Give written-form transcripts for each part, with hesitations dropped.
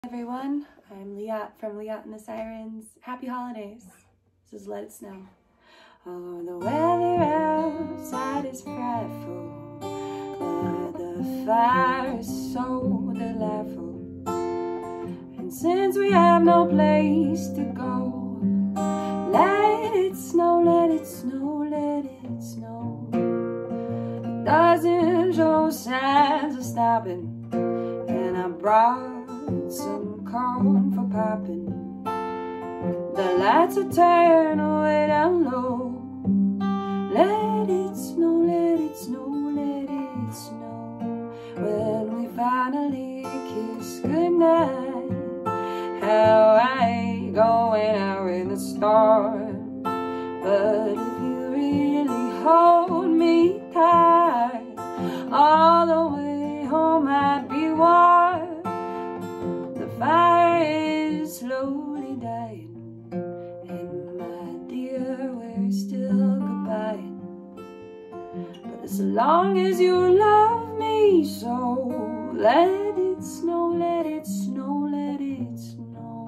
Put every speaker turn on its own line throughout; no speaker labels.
Everyone, I'm Liat from Liat and the Sirens. Happy holidays. This is Let It Snow. Oh, the weather outside is frightful, but the fire is so delightful. And since we have no place to go, let it snow, let it snow, let it snow. It doesn't show signs of stopping, and I brought some corn for popping. The lights are turned way down low. Let it snow, let it snow, let it snow. When we finally kiss goodnight, how I ain't going out in the storm. But if you really hold me tight, all the way home I'd be warm. The fire is slowly dying, and my dear, we're still goodbye. But as long as you love me so, let it snow, let it snow, let it snow.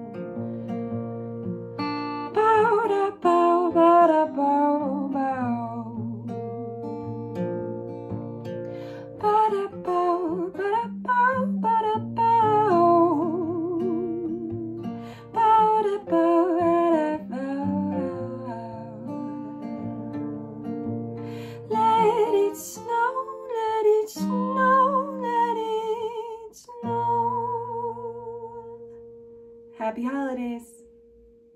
Bow da bow, bow da bow, bow. Bow da bow, bow da bow, bow da bow. Let it snow, let it snow, let it snow. Happy holidays.